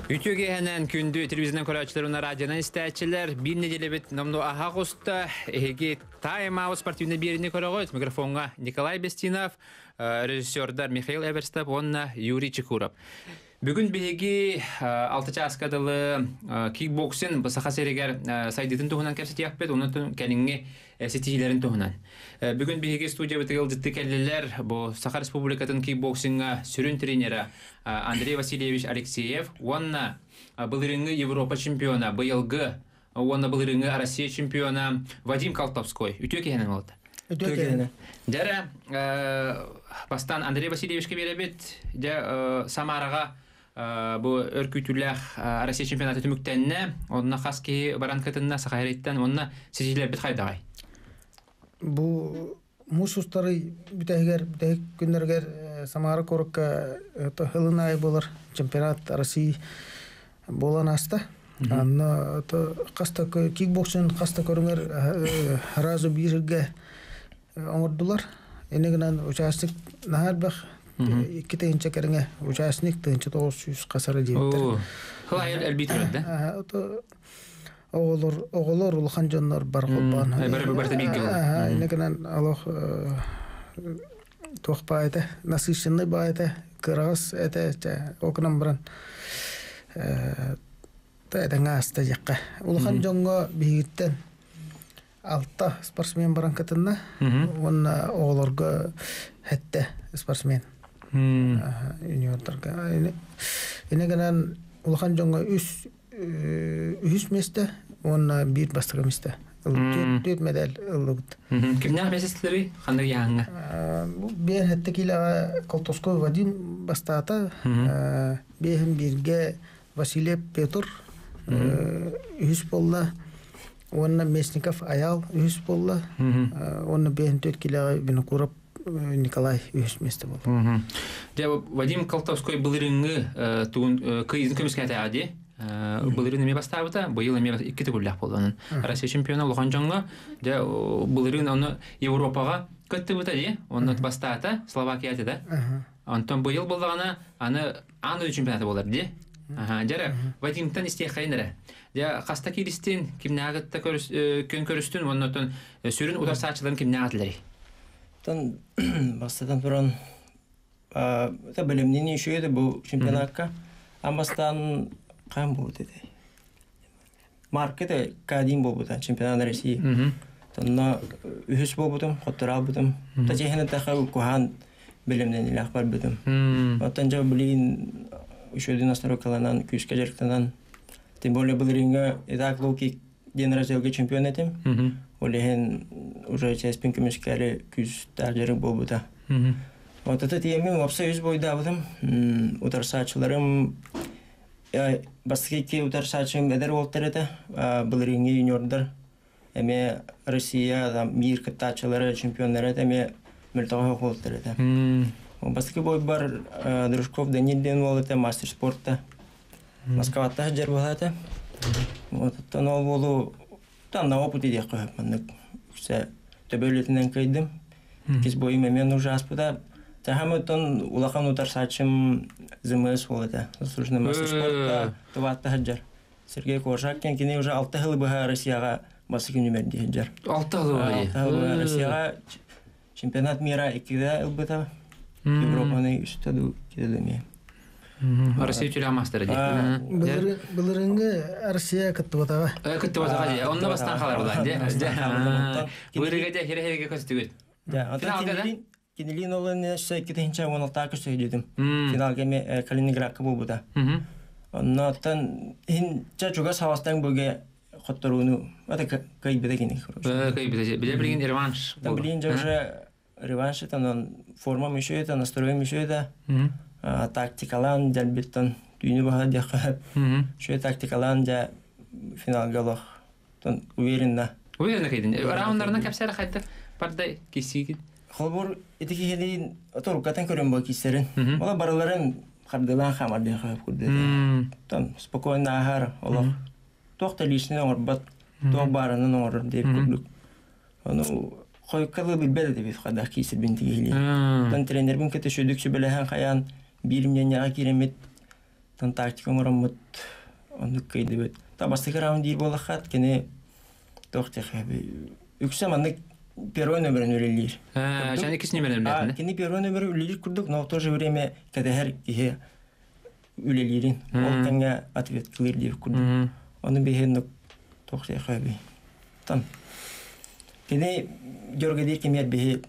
Ütüge hemen kündü televizyon koraçlarına radyodan istəyçilər bir nedelebet namnu aha qosta ege Time Out sportivne birini koragoyt mikrofonga Nikolay Bestinov, rejissörler Mikhail Everstap, onna Yuri Chikurov. Bugün bihegi 6 çaskadalı kickboxing basaqa seriger saydıtın tohunan kapsiti yapet onun keninge setihilerin tohunan. Bugün bihegi studiya bitigil ciddi kelliler bu Sakha Respublikatın kickboxinga sürün treneri Andrey Vasilyevich Alekseyev, onna былырыңы Европа чемпиона, быйылгы onna былырыңы Россия чемпиона Вадим Колтовской. Ütü kehenen oldu. Ütü kehenen. Jara bastan Andrey Vasilyevичке беребет, ja Samaraga bu örgütüller Россия чемпионаты tümüktenne, onna xaski barankatınna Sakharetten onna seçiler bit haydagay. Bu musustары bitehger günlerger Samara korukka hılınay bolar чемпионат России болан аста. Анна то каста кикбоксинг каста көрүңөр разы бирге оңордулар. Энегенен участник нахарбах икитенче кереңе участник 900 касары жептер. Хылайыр элбитер да. Оголор улхан жоннор бар кылбан. Бер бигел. Энегенен алох тохпайта насыщенный байта кыргыз это окнам бран. Тәдәңә аста якка. Улхан жонго бигиттен алта спортсмен баран катынна. Онна оголорга хәтта спортсмен. Юниордарга. Энегенен улхан жонго үс месте, онна бир бастыгы месте. Төт медаль ылдыгыт. Кимнәр месесләре ханыр яңа? Бер хәтта килә Колтовской Вадим бастата. Бехим бирге Василий Петр үс болла. Онна Месников аял үс болла. Онна бехим 4 килә Винокуров Николай үс месте болла. Вадим Колтовской былырыңы тугын кыйын көмескә тәди. Былырын эме бастабыта, быйыл эме 2 төгүлләк булганын. Россия чемпионы булган жаңга, былырын аны Европага көттү бута ди. Оны бастата Словакияда да. Антон быйыл булганы аны чемпионаты болар ди. Жара Вадимтан истехайнара. Я каста килистин кимнагытта көн көрүстүн, оннотон сүрүн ударсаачыларын кимнагытлары. Тан бастадан туран та билимдин ишөйдү бу чемпионатка. Амастан кам болду dedi. Маркете кадим болду чемпионат России. Танна үһүс болдум, хоттара болдум. Та жехне тахау кухан билимден илах бар болдум. Оттан жа билин ушөдүн настройкаланан күскө жерктенан. Тем более былырыңга этак локи ден разделге чемпион этим. Олехен уже часть пинкемискали күз тажыры болду. Вот это теме вообще үз бойда болдум. Ударсаачыларым баскетке ударсаачым эдер болтыр эте. Былырыңга юниордар. Эме Россия мир каттачылары чемпиондары эме мөлтөгө болтыр эте. Баскетке бой бар Дружков Данилден болду мастер спортта. Москвада жер болду. Вот это но болду. Там на опыте дек койман. Все төбөлөтүнөн кайдым. Киз бойым мен уже аспыда. Тахамытон улахан ударсачым ЗМС болду. Заслуженный мастер спорта Туватта хаджар. Сергей Коржакин кини уже 6 жыл быга Россияга баскетке нөмерди хаджар. 6 жыл Россияга чемпионат мира 2-де ылбыта. Европаны үстөдү келеме. Россия тюля мастер ди. Былырыңга Россия кыттыбатага. Кыттыбатага ди. Онна бастан калар булар ди. Былырыга да хереге көстүгүт. Кинилин олын шай кетенче 16 көстү дедим. Финалга ме Калининградка болбуда. Оннан хинча чуга савастан бөге хотторууну ата кайбеде кини. Кайбеде. Билген реванш. Билген уже реванш это форма мишо это настрой мишо это тактикалан жалбиттан дүйнө бага дяка. Шо тактикалан жа финалга лох. Тон уверенно. Уверенно кайдын. Раундардан капсара кайтты. Пардай кисиги. Холбор этики хелин оторукатан көрөн бо кистерин. Бала бараларын кардылан хамарды курду. Тон спокойно ахар олох. Тохта лишне орбат тох баранын орып деп курдук. Аны койкалы билбеде деп хада кисер бинтиги хели. Тон тренер бин кете шөдүкчү белехан каян биримден яга киремет тан тактика мураммут онны кыйдыбыт. Та бастыгы раунд дир болахат кене тоқтық. Үксі манны первой номерін өлелер. Және кес номерін білетін? Кені первой номерін өлелер күрдік, но в то же время кәдәһәр кеге өлелерін. Ол кәнге ответ кылыр деп күрдік. Оны бейхенді тоқтық әбі. Там. Кені жөргедер кемер бейхе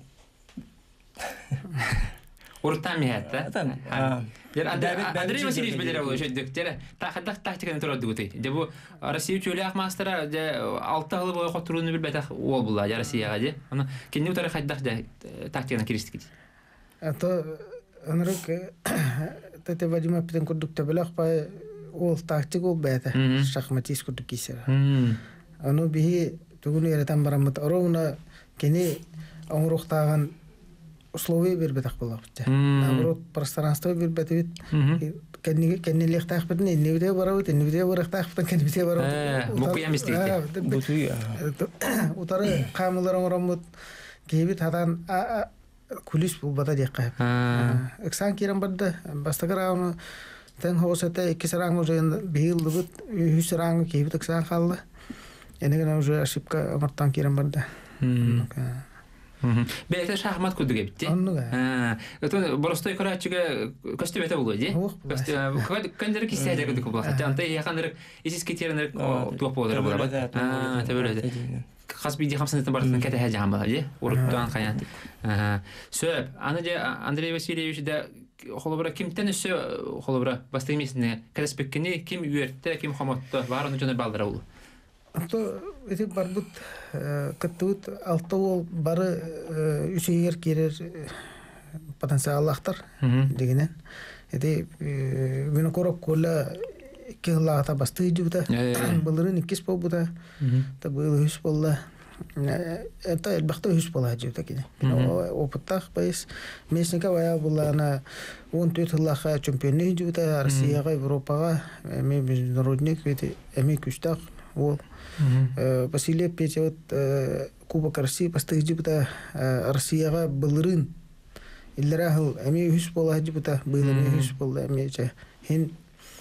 Урттан мехет, да? Там. Андрей Васильевич білдері болу жөйдік. Тақыдақ тактиканы тұрады өтей. Бұл Россия чөлі ақ мастера 6 ғылы бойы қоттыруыны білбәті ол бұлла Россияға де. Кенде ұтары қайдақ тактиканы керістік еді? Это анрык тете Вадим апитен курдук табелах па ол тактик ол бәті шахматист курдук кисера. Аны бихи түгіні еретен барамыд. Оруына кені оңырықтаған условия бербетак болак бит. Наоборот, пространство бербетит. Кеннелек тахпытын эннебиде барабыт, эннебиде барак тахпытын кеннебиде барабыт. Мукуя мистейте. Бутуя. Утары камылар оңрамыт. Кебит хадан кулис булбата дек кайып. Эксан кирен барды. Бастагырауны тен хосете 2 сараңы уже бийылдыбыт, 3 сараңы кебит эксан калды. Энеген уже ошибка омартан кирен барды. Бәлектен шахмат күрдік ебітті? Онныға. Боростой көратчыға көстіп әті болу, де? Көндері кестәді күрдік бұл. Антай яқандырық, есіз кетерінірік туақ болдыры болар бәд? Тәбіледі. Қас бейді қамсанеттен бардықтан кәті әжі ған бала, де? Урыттуан қайнат. Сөп, аны де Андрей Васильевич де қолыбыра кемтен үсі қолыбыра басты емесіне кәдіспеккені кем үйертті, кем қаматты, барын жоныр балдыра болу? Ато эти барбут кыттыут алты ол бары үсегер керер потенциаллахтар дегенен. Эти күнө корop колла 2 жыллата басты жубута. Былырын 2 болбута. Та быйыл 3 болла. Это элбахта 3 болла жубута кене. Опыттах байс месника бая буллана 14 жыллаха чемпионы жубута Россияга, Европага, международник эти эми күчтак ол Василий Петя Кубок России бастыгы жибыта Россияга былырын иллерахыл эми хүс бола жибыта быйыл эми хүс болла эми же хин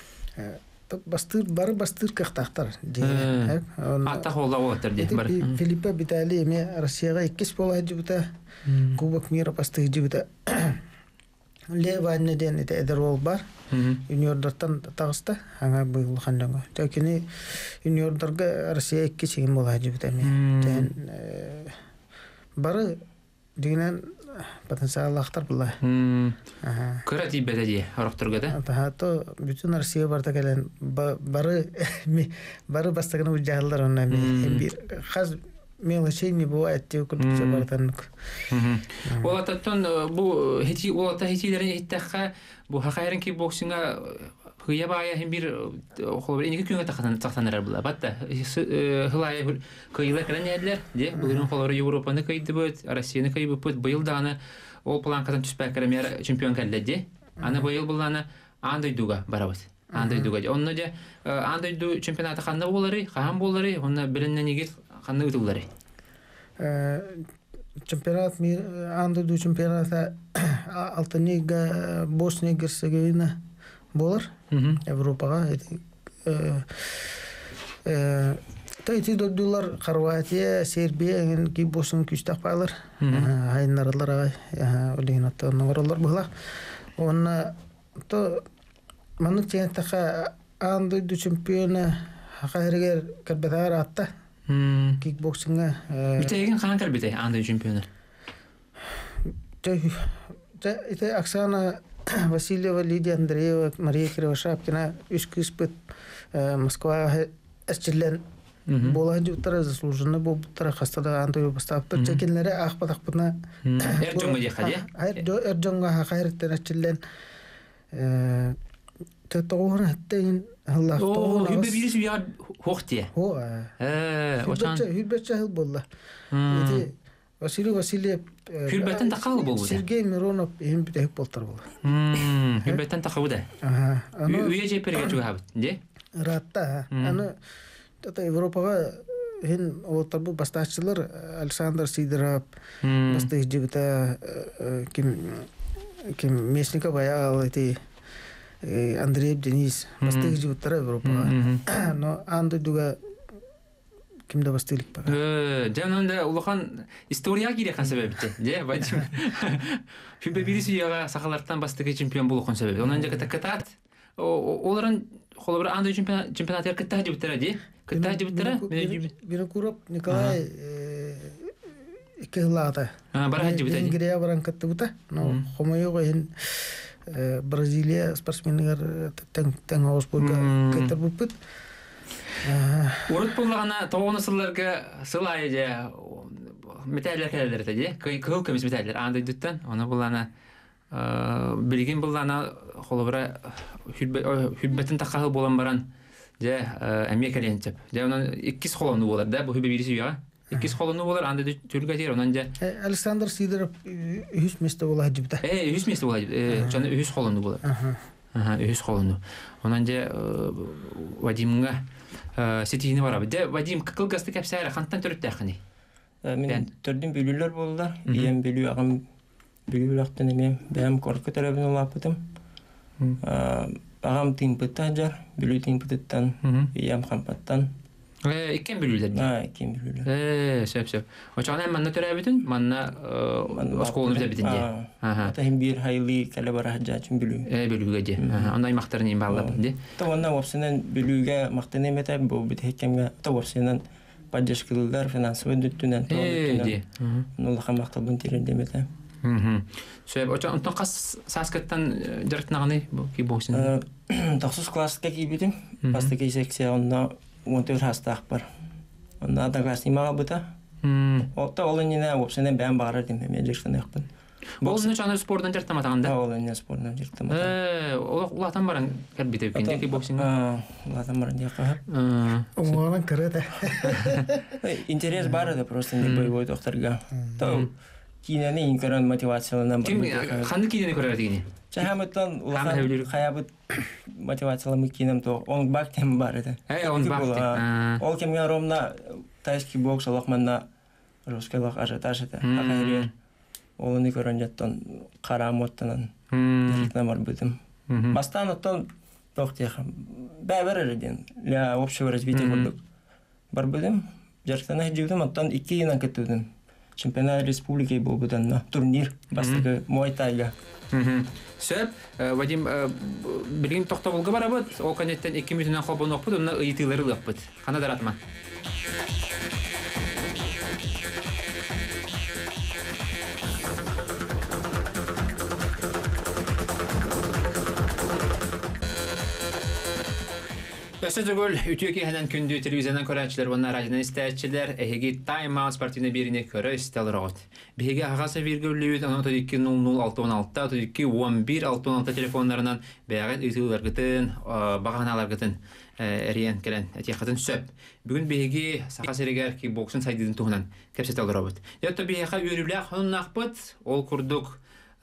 бастыр кахтахтар деген Ата холла болатыр де бар. Филиппа Виталий эми Россияга 2 бола жибыта Кубок мира бастыгы жибыта Леванне ден это эдерол бар. Юниордартан тагыста аңа быйыл ханданга. Такини юниордарга Россия 2 чейин бола жибетеми. Тен бары дигенен потенциаллахтар була. Көрәт ибәдә ди арыктырга да. Тахато бүтүн Россия барда келен бары бастыгына үҗәлләр онна бир хаз мелочей не бывает, те курдукча бартаннык. Олататтан бу хити олата хитилерин иттәхә бу хакайрын кикбоксинга хыя бая һәм бир холбер ике күнгә тахтанырар була. Батта хылай кыйла кранәдләр, ди, бүгән холбер Европаны кыйды бит, Россияны кыйды бит, быел да аны ол планкадан түспәк кремер чемпион кәлде ди. Аны быел буланы андай дуга барабыз. Андай дуга. Онны да андай ду чемпионаты ханна болары, хан болары, онны беленнән игет ханны үтүләре. Чемпионат мир андай ду чемпионата Алтайга, Босния, Герцеговина болар. Европага та эти додулар Хорватия, Сербия, ки Босния күчтәк байлар. Хайнарлар олеген аттаннар була. Онна то манук тентаха андай ду чемпиона хакайргер кырбатар атта. Кикбоксинга Битеген хан кырбите андай чемпионы. Это Оксана Васильева, Лидия Андреева, Мария Кривошапкина, Ишкиспыт, Москва, Эсчелен, Бола Дютара, заслуженно Бобутара, Хастада, Антою Бастаптар, Чекинлере, Ахпатахпатна, Эрджонга дехаде? Эрджонга Хакайртен, Эсчелен, Тетоғын әттейін, Аллах тоғын ағыз. Хүбе бірісі ұяд хоқтия? Хүлбетші хыл болды. Василий Васильев Хүлбеттен тақалы болды? Сергей Миронов ең бітек болтар болды. Хүлбеттен тақалы да? Үйе жеперге жүгі хабыт, де? Ратта. Европаға ең олтар бұл басташчылар Александр Сидоров, бастық жібіта кем Месников аяғал еті Андреев Денис бастык жибуттара Европага. Но анды дуга кимде бастылык бага. Жанында улахан история кирехан себепте. Же Вадим. Фибе бирисияга сахалардан бастык чемпион болгон себеп. Онан жака такатат. Оларын холобыр андай чемпионат эркетте жибуттара же. Кытта жибуттара. Винокуров Николай Кехлата. Бара жибутта. Венгрия баран каттыбыта. Но хомойого ен Бразилия спортсмендер тең авыз бойга кетер буппут. Урут буллагана тоонусуларга сылай же металлер келдер же. Кыл кемис металлер андай дуттан. Аны булана билген булана холобра хүббетін таққағы болан баран же әмекәленчеп. Же онан 2 холону болар да, бұл хүббе бірісі үйаға. 2 холону болар, анда түрілгі әтер, онан же... Александр Сидоров 100 место бола жібді. 100 место бола жібді, жаны 100 холону болар. 100 холону. Онан же Вадимға сетейіні бар абы. Вадим, қылғасты кәпсәрі қанттан түріпті әқіні? Мен түрдің бөлілер болдар. Ием бөлі ағым бөлі ақтын емем. Бәм қорқы тәрәбін олапытым. Ағам тиң пыттан жар, бөлі тиң пыттан, ием қампаттан. Иккен бөлілер бі? Иккен бөлілер. Сөп. Очағын әм манна түрә бітін? Манна осқолыны біті бітін де? Ата хем бір хайлы кәлі бара хаджачын бөлі. Бөліге де. Ондай мақтарын ең бағылапын де? Онна опсынан бөліге мақтан еметі бұл біті хекемге. Опсынан поддержкалылар финансовый дүттінен, нолаға мақталбын терендеметі. Сөйіп, онтан қас саскаттан жарықтынағаны кей болсын? Тақсыз классқа кей бітім. Басты кей секция онна 14 хастақ бар. Онна ада класс немаға бұта. Олта олы нені опсынан бән бағарар дейм, мен жарықтан еқпін. Бұл өзіні жаңа спордан жарықтаматағанда? Ол өне спордан жарықтаматағанда. Олатан баран кәрбетіп кенде кей боксинға? Олатан баран деқығап. Оңағынан кіреді. Интерес бар еді просто не боевой доқтарға. Кинені инкаран мотивациялынан бар. Қанды кинені көрер дегені? Чахамыттан улахан қаябыт мотивациялы кинем то он бак тем бар еді. Он бак тем. Ол кемген ромна тайский бокс олақманна русскайлық ажатаж еді. Ақайрер. Олыны көрен жаттан қарамоттанан директна бар бітім. Бастан оттан тоқтеқым. Бәбір әрден. Ля общего развития көрдік. Бар бітім. Жарықтана жігдім, оттан 2 енан кеттудым. Чемпионат республики был бы на турнир, бастығы Муайтайга. Сөп, Вадим, білген тоқта болғы бар абыд, ол конеттен 2 минутынан қобын оқпыд, онына ұйытылары ұлықпыд. Қана даратма? Өсі жүгіл, үтіөке әнен күнді телевизионан көрәтшілер, онна радионан істәтшілер, әйгі тайм-аут спортивны беріне көрі істәлір оғыт. Беге ағасы виргүлі 12-00-616, 12-11-616 телефонларынан бәғін үйтілер гітін, бағаналар гітін әріен кәлін әтеқатын сөп. Бүгін беге сақас әрегер ки боксын сайдыдың тұғынан кәпсетәлір оғыт. Ятты беге өрілі қонын ақпыт, ол күрдік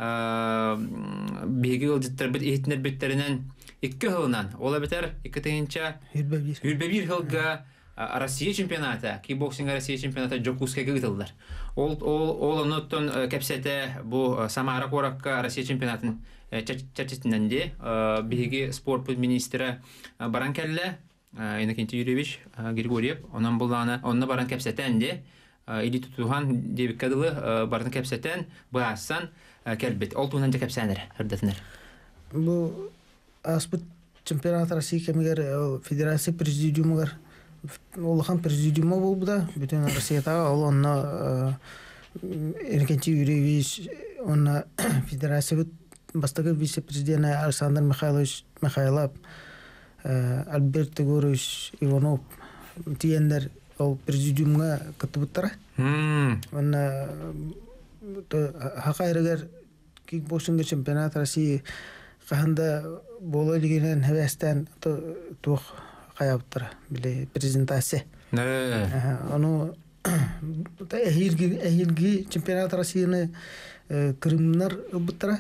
беге ұлдеттір біт ехтінер біттерінен 2 жылынан. Ола бітер 2-тегінші үрбебір жылға Россия чемпионаты, кикбоксинг Россия чемпионаты Джокускайға ғытылдар. Ол ұныттың кәпсеті бұл Самара қораққа Россия чемпионатын чәрчетінен де беге спорт министрі баран кәлі Иннокентий Юрьевич Григорьев, онын бұлланы, онына баран кәпсетен де или тұтуған дебік кәділі барын кәпсетен бұғасын кәлбет. Ол туынан де кәпсәнер, үрдетінер. Бұл аспыт чемпионат России кемегер федерация президиумгар олхан президиума болду да бүтүн Россиядагы ал онна Иннокентий Юрьевич онна федерация бастагы вице-президент Александр Михайлов Альберт Егорович Иванов тиендер ол президиумга каттыбыттара. Онна хакайрыгар кикбоксинг чемпионат России каханда боло дегенен хевестен тух каяптыр биле презентация. Аны эхирги чемпионат Россияны кырымнар ыбыттыра.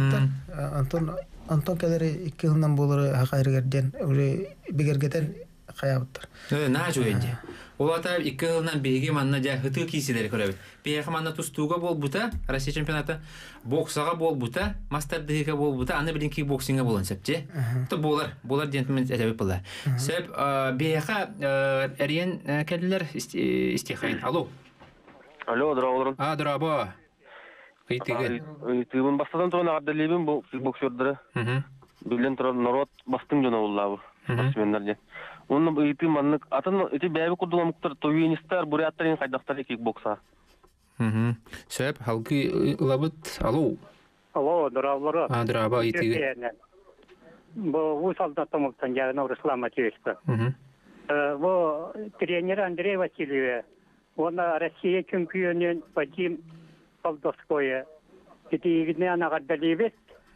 Антон кадары 2 жылдан болары хакайрыгарден уже бигергетен каяптыр. На жойди. Олата 2 жылдан беге манна жа хыты кийселер көрөбүт. Беге манна тустууга болбута, Россия чемпионаты, боксага болбута, мастер дыга болбута, аны билин кикбоксинга болон сепчи. То болар дентмен этебип була. Сеп бега эриен келдилер истихайн. Алло. Алло, здравствуйте. Здраво. Кыйтыгы. Тыгын бастадан тоғын ағаддалебін бұл кикбоксердері. Билен тұрар народ бастың жона оллабы. Спортсмендерде. Onun eğitim manlık atın eti bäbi kurdulamıktır toyinistler buryattарын кайдактар кикбокса. Söp halkı labıt alo. Alo, dravlara. Drava itiği. Bu солдатомуктан жагына Руслан Матвеевич. Bu тренер Андрей Васильев. Он Россия чемпионы Вадим Полдовское. Итигне анагадалибет.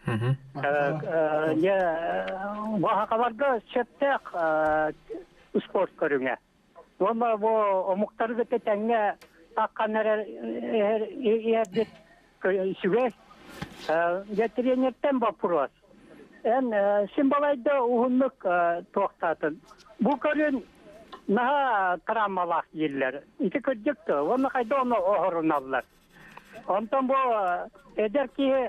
Я вахакаларда шептек спорт көрүңө. Ома бу омуктарды кетеңе таккандар эрдет сүгө. Я тренерден вопрос. Симбалайда угунлук токтатын. Бу көрүн наha травмалах ерлер. Ити көрдүктү. Оны кайда оны огоруналар. Онтон бу эдерки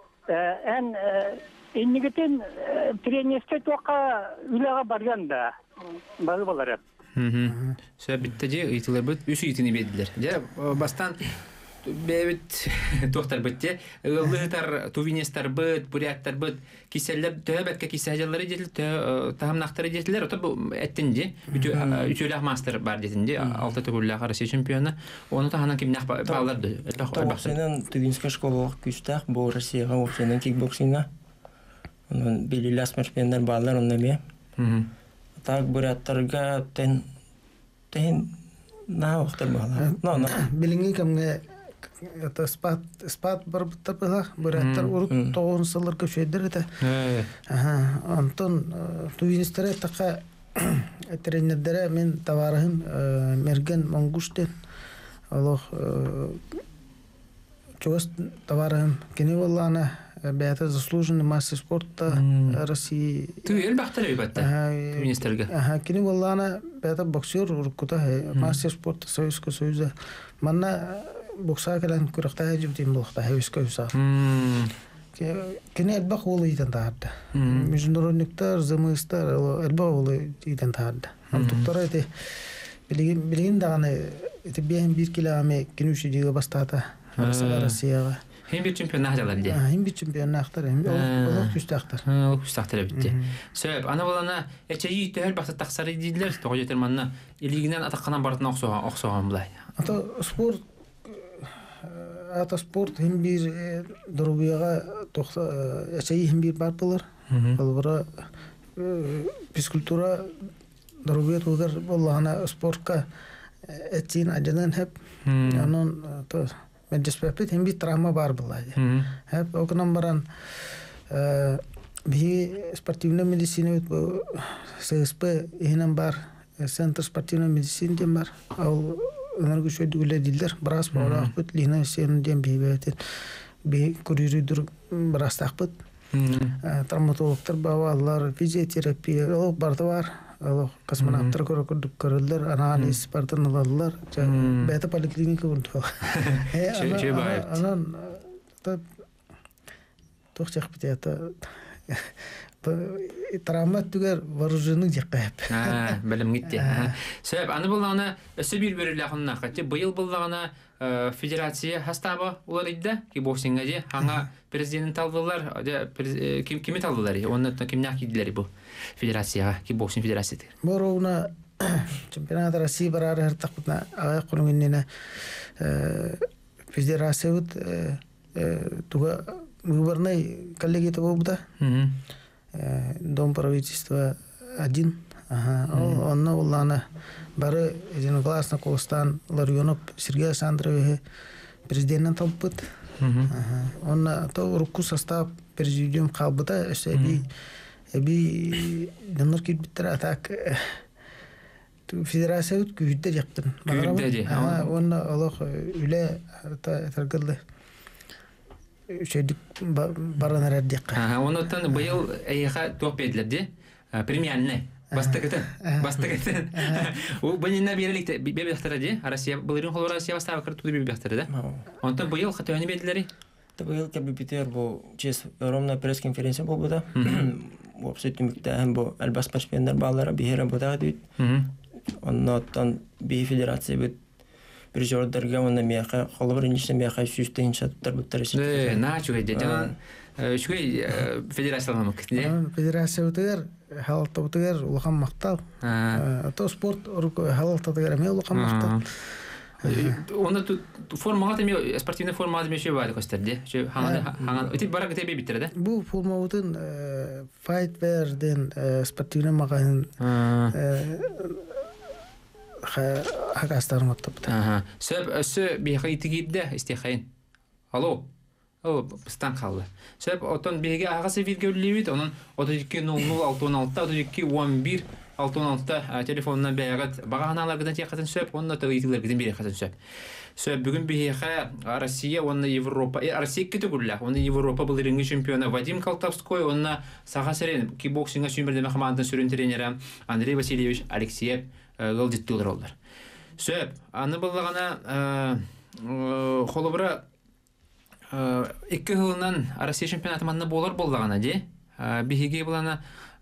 иннигитин тренерске тока үлага барган да. Бары болар. Сөп биттеже ыйтылар бит, үч ыйтыны бедилер. Же бастан бебит тохтар битте, ылыгытар тувинестер бит, буряттар бит, киселлер төбөккө кисежелери жетил, тамнактары жетилер, ото эттинди, үчөлөк мастер бар жетинди, алты түгүллөк Россия чемпиону. Оны таханан кимнак баларды. Боксинен Тувинская школа күстак, бу Россияга боксинен кикбоксинга. Онун белилас спортсмендер балдар оннаме. Так буряттарга тен на вактар балар. Билинги кемге это спат барбыттапыла буряттар уруп 9-сыллар көшөйдер эте. Антон тувинистере така тренердере мен товарыгын мерген монгуштен Аллах чувас товарыгын кене боллана бәті заслуженный мастер спорта России. Ты элбахтар өйбатта министерге. Кене боллана бәті боксер уркута мастер спорта Советского Союза. Манна бокса келен күрәкта җибдим булыкта Советского Союза. Кене элбах улы иден таарда. Международниктар, замыстар элбах улы иден таарда. Антуктар эти билген даганы эти бир километр кенүши диге бастата Россияга. Hem bir çempiyon nahjalar diye. Hem bir çempiyon nahtar, hem o küstahtar. O küstahtar bitti. Sebep ana balana eçeyi tehel baxta taksarı dediler. Toğu yetermanna iliginden ataqanan bartına oqsoğan bulay. Ata sport hem bir drugiyaga eçeyi hem bir bar bulur. Balbara fizkultura drugiya tuğdar bollağına sportka etçiyin acıdan hep. Onun Меджеспепет hem bir travma var bulaydı. Hep o numaradan bir sportivna medisine bu SSP ihnen var. Center sportivna medisine diye var. O onları şöyle değiller. Biraz para akbet lina senin diye bir kuruyudur biraz akbet. Travmatologlar bavarlar, fizyoterapi o barda var. Allah kosmonavtlar görüldüler, analiz bardan alırlar. Beta poliklinika oldu. Anan da çok çekti travma tüger varujunu yakayıp. Benim gitti. Sebep anı bulana bir bölümlerinin nakati. Bu yıl bulana federasiya hastaba olarıydı ki boksingacı. Hanga prezident aldılar. Kimi aldılar? Ondan kimler gidiler bu federasiya ki boksing federasiyeti. Bu ona çempionat России barar her takımda ayak konumine federasiya tuga губерней коллеги этого буда. Дом правительства один. Он улана бары единогласно Колстан Ларионов Сергей Александрович президент толпут. Он то руку состав президиум халбыта эби донор китбиттер атак федерация күйдер яктын. Он Аллах үле таргылды. Şeydik baranlar eddik. Ondan bu yıl ayıqa top edildi. Premierine. Бастыкатын. У бынына береликте бебехтер ди. Россия былырын холор Россия бастап кыртуды бебехтер да. Онтон быйыл хатыны бедлери. Быйыл Питер бу чес ромна пресс-конференция болду да. Бу абсолютно һәм бу албас спортсменнар баллары бихера буда дит. Оннан би федерация бит bir jordarga ona meqa xolbir inishte meqa süsten çattır bu tarafı. Na çünkü dedim şu federasyonun mı? Federasyon tüger halta tüger ulkan maktal. To sport halta tüger mi ulkan maktal. Onda format mi sportif format mi şey var gösterdi. Şey hangi öteki barak tebi bitirdi. Bu formatın fight verden sportifine makayın hakastarım attı. Aha. Söp bir hayıtı gitti istihayın. Alo. O stan kaldı. Söp oton bir ağası bir görülüydü. Onun 32.00.616 32.11 616 telefonundan beyaz bağanalardan çekatın söp onunla da itilerden biri katın söp. Söp bugün bir Rusya onunla Avrupa Rusya kötü güller. Onunla Avrupa bılırıngı şampiyonu Vadim Kaltavskoy onunla saha seren kickboxing'a sümbirden komandın sürün treneri Andrei Vasilyevich Alekseyev gıldit oldular. Söp anı bulduğuna holubra 2 yılından Rusya şampiyonatı manna bulduğuna de bihige bulana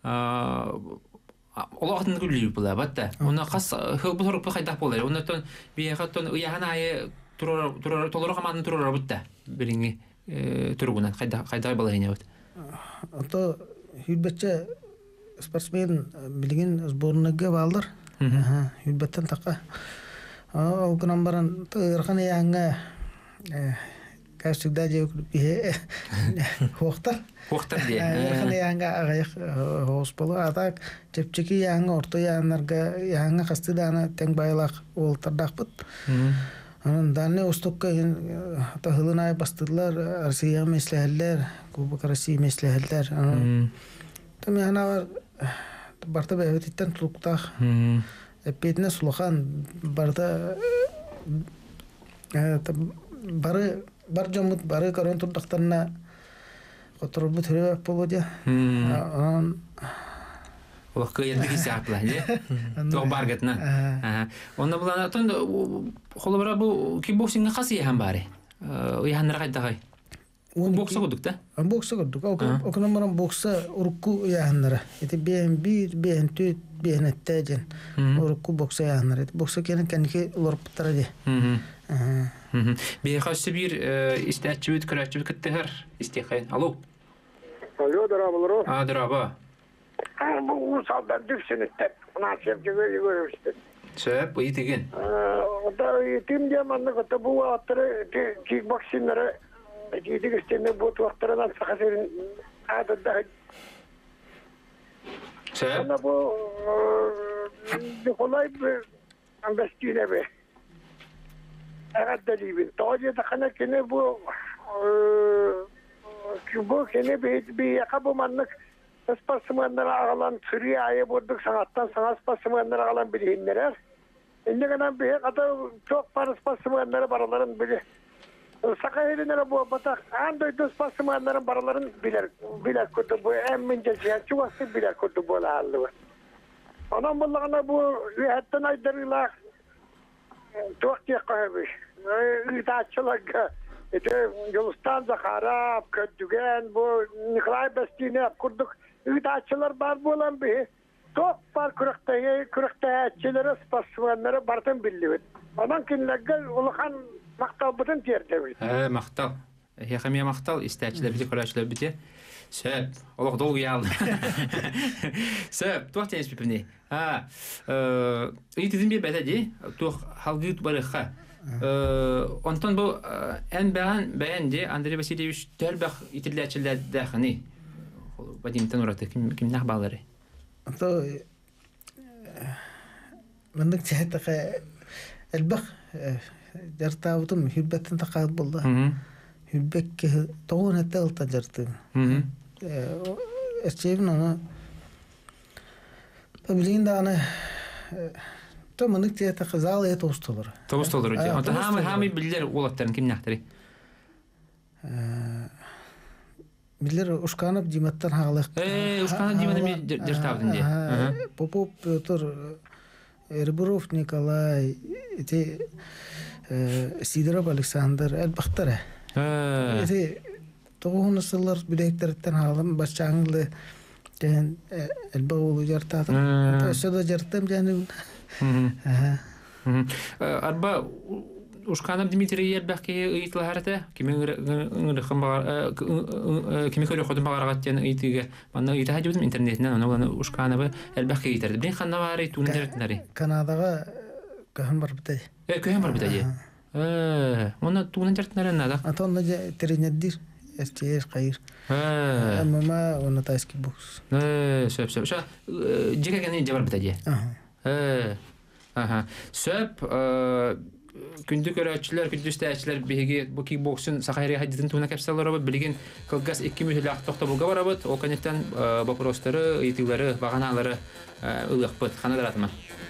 Allah'ın gülüyor bu da batta. Ona kas bu soru kaydak bolar. Ondan bir hatton uyahana ay turur toluru komandın turur batta. Biringi turgunan kaydak bolar yine. Ото hübetçe sportsmen bilgin sbornaga baldır. Hübetten taqa. O gün baran tırqan yanga kaçtıkda je Hoxtar diye. Yaqın yanga ağayıq hospolu atak çepçeki yanga orta yanlarga yanga qastıdana teng baylaq oltardaqpıt. Onun danne ostokka tahılınay bastılar Arsiya mesleheller, Kubak Arsiya mesleheller. Tam yana var barta bevetitten tutuqtaq. Epetne suluqan barda bar jamut barı karon turdaqtarna oturup bitirip boldu. Ola kıyırdı ki sapla diye. Çok bargatna. Onda bulan tonda holobra bu kickboxing'a qası yahan bari. O yahanlara qaydaqay. Boksa quduk da. Boksa quduk. O kanamaran boksa urku yahanlara. Eti BM1, BN2, BN2 urku boksa yahanlara. Boksa kenki lorptara diye. Bir xası bir istatçıvit kıraççıvit kıttığır istihayın. Alo. Alo, darabalar. Daraba. Bu usaldan düşsün işte. Nasip görüyorsun. Söp, iyi tegin. O da yetim diye manlık bu atları kickboxing'ları yedik üstünde bu tuaklarından sakasırın adında. Söp. Ama bu kolay bir ambestine be. Evet delibin. Doğru da kene bu bu kene bir yakabı manlık spasmanlara ağalan sürüye ayı bulduk sanattan sanat spasmanlara ağalan bilhinler. Şimdi kadar bir kadar çok para spasmanlara paraların bili. Sakayırınlara bu batak andoydu spasmanların paraların biler kutu bu emmince çuvası biler kutu bu halı. Onun bunlarına bu üyetten aydarıyla çok yakaymış. İtaççılık. Yolustan Zakharab, Kötügen, bu Nikolay Bestine kurduk. Üdaçılar var bu olan bir. Çok var kürüktayetçileri, spasmanları bardan bildiğin. Ondan kinlerge ulukan maktal bütün terdevi. Maktal. Hekamiye maktal istatçılar bizi kolaçlar bizi. Söp. Olaq dolgu yaldı. Söp. Tuaq tenis pipini. İyi dedim bir bededi. Tuaq halgı barıqa. Ondan bu en beğendi Andrei Vasilyevich Delbach itillerçiler dağını Vadim'ten uğradı. Kim nahbaları? To mandık çehtaqa elbaq jartavtum hübbetten taqad buldu. Hübbek toğun hatta alta jartı. Eşevin ona bilin dana to mandık çehtaqa zal et ostular. Tostolar hocam. Onda hami biller olatların kim nahtari? Миллер Ушканов Диматтан хаалык. Ушканов Диманы жертавдын де. Попов Петр, Рыбуров Николай, Сидоров Александр, Элбахтара. Тоғын ысылар билеттерден халым башчаңылы тен Элбаулу жартатым. Сөда жартам жаным. Арба Ушканов Дмитрий Елбахке ыйтлахарта кимен ырыхым бар кимен көрө ходун багаргаттан ыйтыга мана ыйта хажыбым интернетинен аны Ушкановы Елбахке ыйтерди. Бен ханна бары тундердинери. Канадага кахын бар битади. Көһөн бар битади. Мона тундердинери нада. Атонна тренердир. СТС кайыр. ММА оны тайский бокс. Сөп. Жеке генен жабар битади. Сөп күндү көрөчүлөр, күндү стәчләр биге бу кикбоксын Сахария хаддин туна капсалары билген кылгас 2 миллион токто булга барабыт. Ол конектан вопростары, ыйтылары, баганалары ылыкпыт. Ханадаратма.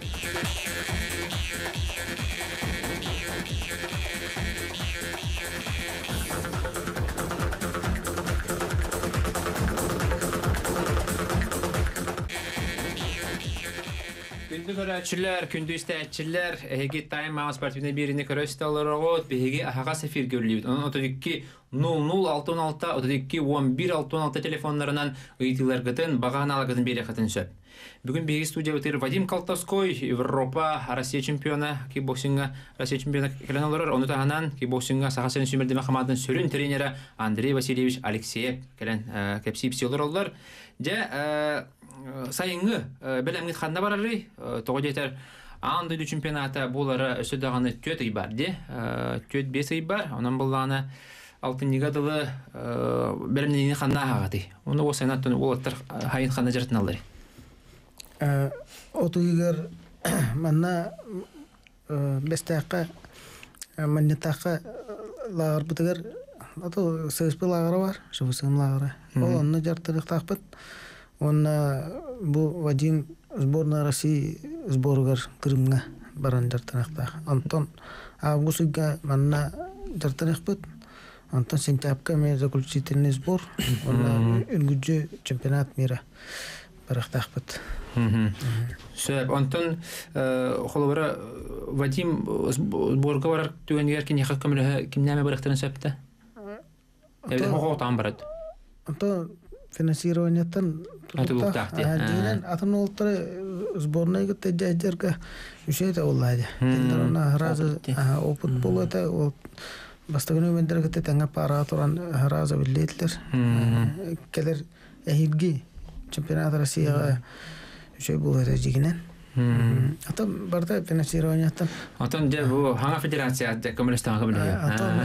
Күндү көрөчүлөр, күндү стәчләр, эге тайм маус спортивный бирине көрөстөлөрөгөт, биге ага сефир көрүлүбүт. Аны 32 0066 32 1166 телефонларынан ыйтылар гытын, баганалар бере хатын сөп. Бүгүн биги студия өтөр Вадим Колтовской, Европа, Россия чемпионы, кикбоксинга, Россия чемпионы келенолор, оны тагынан кикбоксинга сахасын сүмөрдө Махамадын сөрүн тренери Андрей Васильевич Алексеев келен кепсип сыйлар. Же сайынгы белемгит ханда барары, тогы жетер андылы чемпионата булары өсөдөгөнө 4 ай бар де, 4-5 ай бар. Онан булланы алтын нигадылы белемнени ханда агаты. Оны осайнаттан улаттар хайын ханда жартын алды. Отуйгар манна бестака маннетака лагар бутгар ато сөспе лагары бар, шубусын лагары. Ол онны жартырык такпыт. Он бу Вадим сборная России сборгар Крымга баран жартырыкта. Антон августга манна жартырыкпыт. Антон сентябрьга ме заключительный сбор. Он үнгүжү чемпионат мира барактакпыт. Сөп Антон холобара Вадим сборга барар түгөнгер кини хакымлы кимнеме барактырын сөптө. Эбе хоготан барат. Антон финансированиятан дигенен атын олтары сборная тежерге үшөйт оллайды. Тендерона разы опыт болота ол бастыгын өмөндөргө теңе пара туран разы билетлер. Келер эхилги чемпионат Россияга үшөй болота дигенен. Атам барда финансированиятан. Атам де бу ханга федерация де коммунистага биле.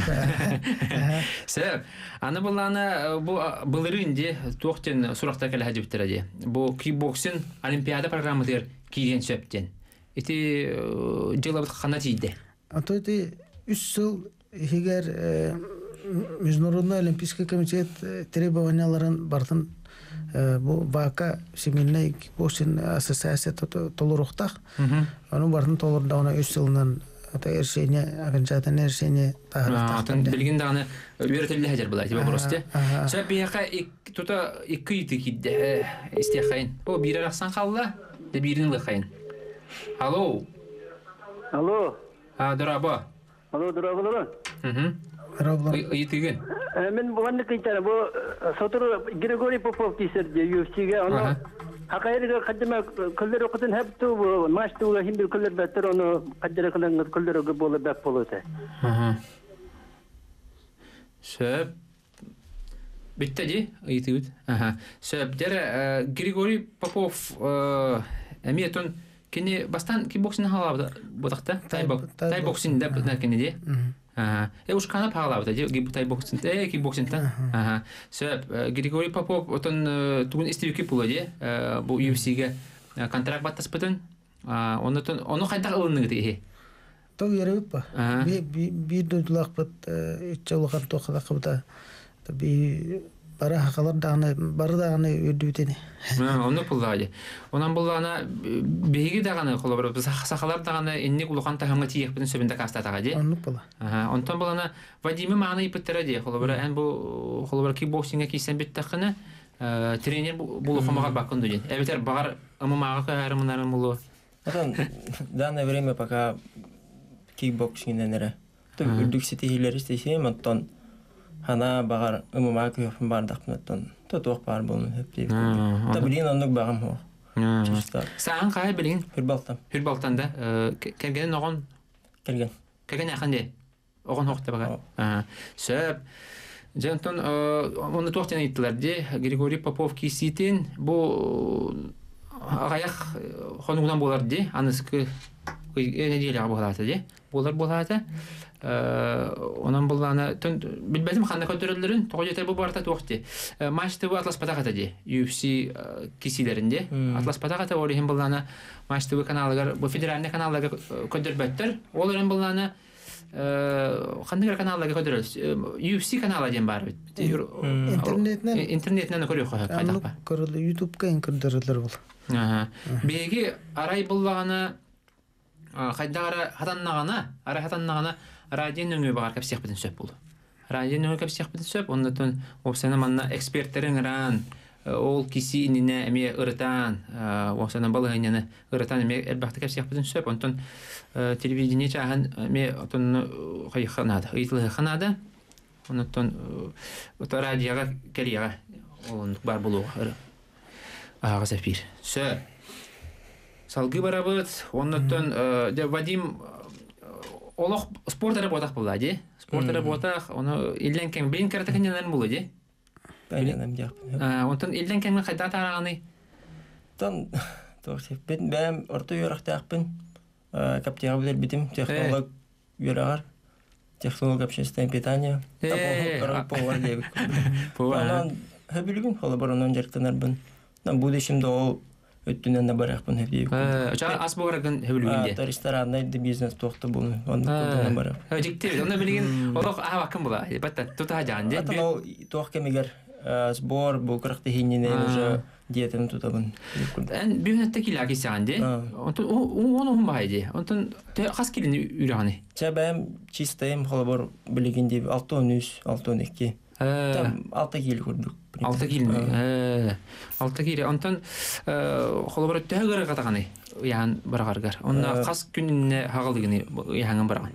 Сөп аны буланы бу былырынде токтен суракта келе хажыптырады. Бу кикбоксин олимпиада программалар кийген сөптен. Эти жылабыт хана тийди. Атоти 3 жыл егер Международный олимпийский комитет требованияларын бартын бу ВАКа семейный кикбоксинг ассоциация толуруктак. Аны бартын толурдауна 3 жылдан это решение, окончательное решение тахыртактан. Билгенде аны үйрөтүлү хажар булай деп просто. Сөп бияка тута 2 итики истехайн. Бу бирераксан калла, де бирин лыхайн. Алло. Дораба. Алло, дораба. Итиген. Мен буганны кайтара бу Сотур Григорий Попов кисерде UFC-ге аны Хакайрга кадыма көллөр окутун хепту маштууга химбир көллөр беттер оны кадыра кылган көллөргө боло бек болоты. Сөп биттеди итибит. Сөп дер Григорий Попов эмиетон кини бастан кикбоксинг халабы бодакта. Тайбоксинг деп накенеди. Ушканов халабы деп тайбоксинг кикбоксинг. Сөп Григорий Попов отон тугун истибики булады. Бу UFC-ге контракт баттаспытын. Оны кайда алынды ди. Тог ереп ба. Би дөдлакпыт иччалган токдакпыта. Би бара хакалар даганы бары даганы өдүтени. Онны буллады. Онан буллана беги даганы колобор сахалар даганы инни улухан таханга тиек бүтүн сөбүндө кастатага же. Онны була. Онтон булана Вадимы мааны ипеттер же колобор эн бу колобор кикбоксингге кийсен биттакыны тренер булухамага бакын дүйен. Эбетер багар амамага кайрымнарын булу. Atan данное время пока кикбоксингден эре. Үрдүк сетихилер истесем, оттон хана багар ММА көйөпүн бардакпын оттон. Тотук бар болун хеп дейт. Таблин ондук багам хо. Саан кай билин? Хүрбалтанда. Келген огон Келген. Келген аканде. Огон хокта бага. Сөп. Жантон оны тоқтан айттылар де Григорий Попов киситин бу аяк хонугунан болар де анысыкы неделяга болаты де болаты онан болана билбедим кандай көтөрөлөрүн тогойта бу барта тоқти матчты бу Атлас Патагата де UFC кисилеринде Атлас Патагата орихин болана матчты бу каналыгар бу федеральный каналларга көтөрбөттөр олорун болана кандай каналларга көтөрөбүз UFC каналы ден бар бит интернетнен көрөк кайдакпа көрөлү YouTube'га көтөрөлөр бул беги арай буллагана кайдагара хатаннагана радионың багар кепсек битен сөп болду радионың кепсек битен сөп оннотон опсана манна эксперттерин ран ол киси инине эме ырытан опсана балыгыны ырытан эме элбакта кепсек битен сөп онтон телевидение чахан эме отон кайханада ыйтлыханада оннотон радиога келига он бар болууга Агасапир. Сө. Салгы барабыт, оннотон Вадим олох спорт работах булла, де? Спорт работах, оны илден кем бейин каратаканнан булла, де? Бәйленем дияп. Онтон илден кем кайда тараганы? Тон тохсеп бен бәм орто yoraqtaqpın. Каптига билер битим технолог юрагар. Технолог общественное питание. Повар деп. Повар. Хабилгин холоборонон жерктенербин. Будущем до өттүнөн да баракпын деп. Ас боларган хебилгенде. Ресторанда бизнес токто бул. Онда барак. Жиктер, онда билген олох абакын була. Батта тута жанде. Атал тох кемигер сбор бу кырыкты хинне уже диетаны тутабын. Эн бүйнөттө килаки санде. Онтон оны байде. Онтон кас килин үрөганы. Чабам чистайм холобор билген деп 6-13, 6-12. 6 кил көрдүк. 6 кил. 6 кил. Онтон холобор төгөр катаганы. Ян баргаргар. Онда кас күнүнө хагалдыгыны яңын барган.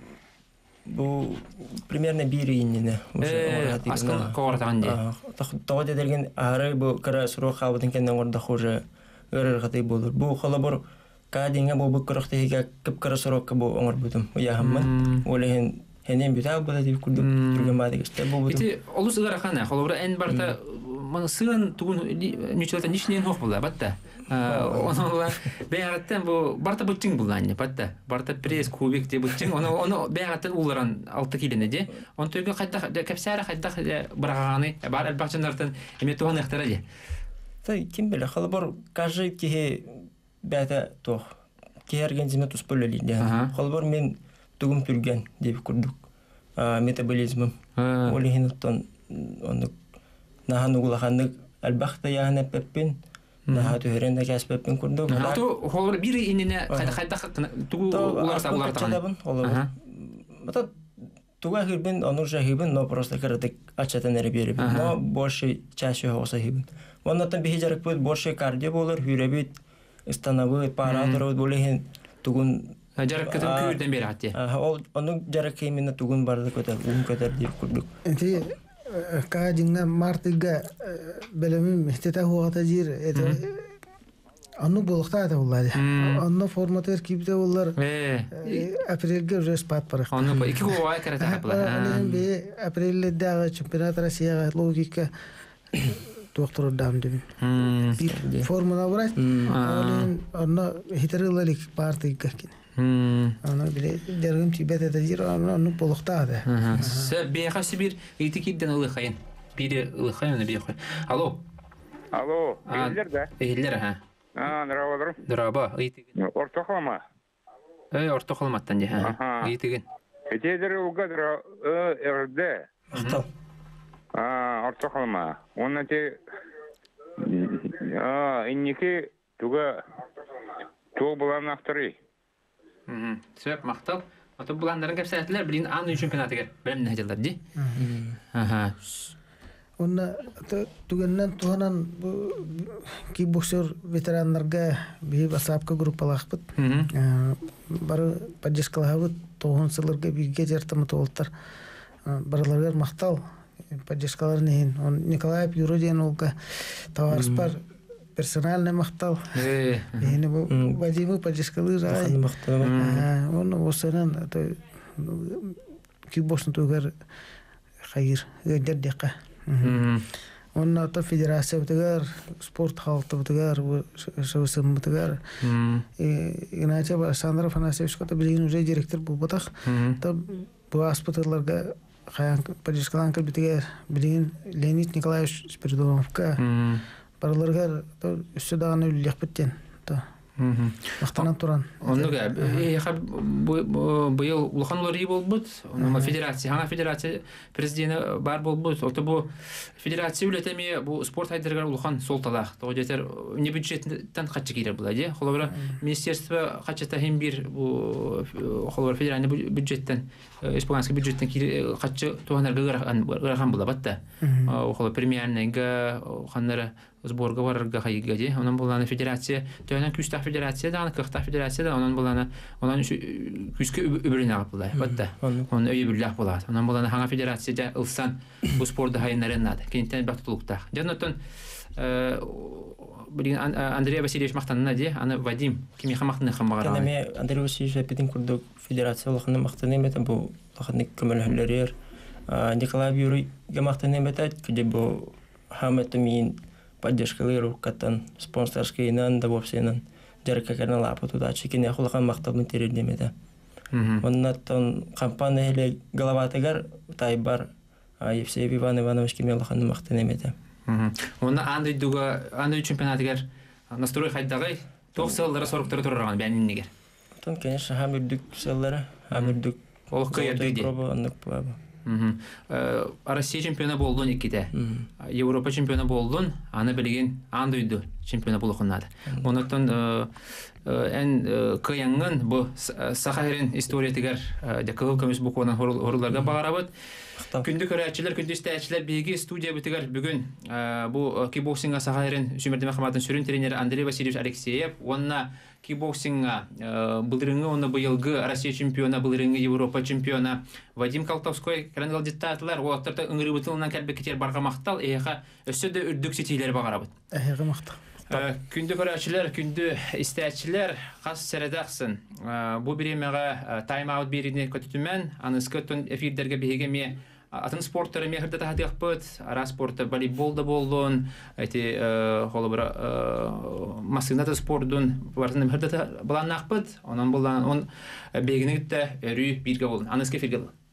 Бу примерно 1 июньне уже аскан коортаганде. Тоо деделген ары бу кара суроо хабытын кенден орда хуже өрөргаты болор. Бу холобор кадинге бу букрохтеге кып кара суроо бу оңор бутум. Яхамман олehen хенен битаа буда деп күрдүк түргөн баадык исте бу бутум. Ити олус ыгарахана холобор эн барта сыгын тугун ничелта ничнен хок була батта. Оны бәгаттан бу барта бутчиң булганне батта. Барта пресс кубик деп бутчиң. Оны бәгаттан уларан 6 килине де. Он төйгө кайда капсара кайда бараганы бар албачандардан эме туган ихтара де. Тай ким биле холобор кажы ки бәта тох. Ки организмне туспөлөлү де. Холобор мен тугум түргөн деп күрдүк. Метаболизмым. Олихинтон оны нахан угулаханнык албахта яна пеппин. Нахату херенде каспеппин күрдүк. Нахату холор бири инине кайда тугу улар таган. Мата туга хирбин онуржа хирбин, но просто кырдык ачатан эре берип. Но больше чаще хоса хирбин. Оннотон бихижарык бут больше кардио болор, хүребит, становый паратору болehen тугун жарык кетен күрдөн бери атты. Ол ону жарык именно тугун барды көтөр, көтөр деп күрдүк. Энти кадиңна мартыга белемим мехтета хуата жир это анну болукта да булар. Анну форматер кибде булар. Апрелге уже спат парак. Анну 2 ой карата булар. Бе апрелде чемпионат Россия логика доктор дамды. Формула брать. Анну хитрылык партыга кин. Ана биле дергем тибете да жир анну болукта да. Беха Сибир итикидден ылыхайын. Бири ылыхайын беха. Алло. Алло, Эйлер да? Эйлер, ха. Нраводыр. Драба, итиген. Ортохлама. Ортохламаттан же, ха. Итиген. Этедер угадра РД. Ахтал. Орто қалма. Оны те иннеке туга туг булан авторы. Сөп мақтал. Аты бұландарын кәпсәтілер білін аны чемпионатыгер білімін әжелдер, де? Аха. Онна түгеннен туһанан кикбоксер ветераннарга бии басапка группалаахпыт. Бары поддержкалаабыт 90-сылырга бийге жартамы толуттар. Барыларгар мактал поддержкаларын ehen. Он Николаев Юродиен олга товарыспар персональный мактал. Ени бу Вадимы поддержкалыр ай. Он осынан кикбоксны тугар хайыр гәддәкка. Он то федерация бутыгар, спорт халты бутыгар, шоусым бутыгар. Иначе Александр Афанасьевич ката билин уже директор бул батах. То бу аспытыларга хаян поддержкаланка бутыгар билин Леонид Николаевич Спиридоновка. Барыларга то үстөдаганы үлләкпеттен. То мактанып туран. Онуга быйыл улахан лори болбут. Онума федерация, хана федерация президенты бар болбут. Оты бу федерация үлетеме бу спорт айдыргар улахан солталах. То жетер не бюджеттен качы кире була, де. Холобра министерство качыта хем бир бу холобра федеральный бюджеттен, исполнительский бюджеттен кире качы туганарга гарган була батта. Холобра премиальныйга ханнара сборга барырга хайга, де. Онан буланы федерация, төһәнән күстә федерация да, кырта федерация да, онан буланы, онан күскә үберенә була. Батта. Он өй бүлләк була. Онан буланы хана федерация ылсан бу спортда хайнарыннады. Кенттен бактылыкта. Жаннатон билин Андрей Васильевич мактанна, де. Аны Вадим кими хамактны хамагара. Кенеме Андрей Васильевич битин курдук федерация лахны мактаны мета бу лахны көмөлһөлләр. Николай Юрий мактаны мета киде бу хаматымин поддержкалыру каттан спонсорский нан да вовсенан жарка канала потуда чекине хулхан мактабын тердемеде. Оннан компанияле головатыгар тайбар Евсей Иван Иванович кемелхан мактанемеде. Онна Андрей чемпионатыгар настрой хайдагай 90-лары 40-тары турган бәниннигер. Тон конечно хамирдүк селлары, хамирдүк Ол кыйырды. Пробы аннык пробы. Россия чемпионы болдун икките. Европа чемпионы болдун, аны билген андойду чемпионы болухуннады. Онотон эн кыяңын бу Сахарин историятыгар декылы көмүс букуынан хоруларга багарабыт. Күндү көрәчилер, күндү истәчләр биги студия битигәр бүген бу кикбоксингга Сахарин Шүмердә Мәхмәтнең сүрен тренеры Андрей Васильевич Алексеев, онна кикбоксингга булдырынгы, онна быелгы Россия чемпионы, булдырынгы Европа чемпионы Вадим Колтовской, канал диктаторлар, оларда ыңгыры бутылынан кәлбе кетер барга мактал, эха өссөдө үрдүк сетилер багарабыт. Эһеге мактал. Күндү көрәчилер, күндү истәчләр кас сәредәксын. Бу биремәгә тайм-аут бирине көтүтүмен, аны скөтөн эфирдерге бегеме атын спорттары мехирдә таһдык ара спорты волейболда болдун, эти холобра масында спорттун барсын мехирдә буланнак бит, онан булан он бегенектә рүй бирге болдун. Аны скефирге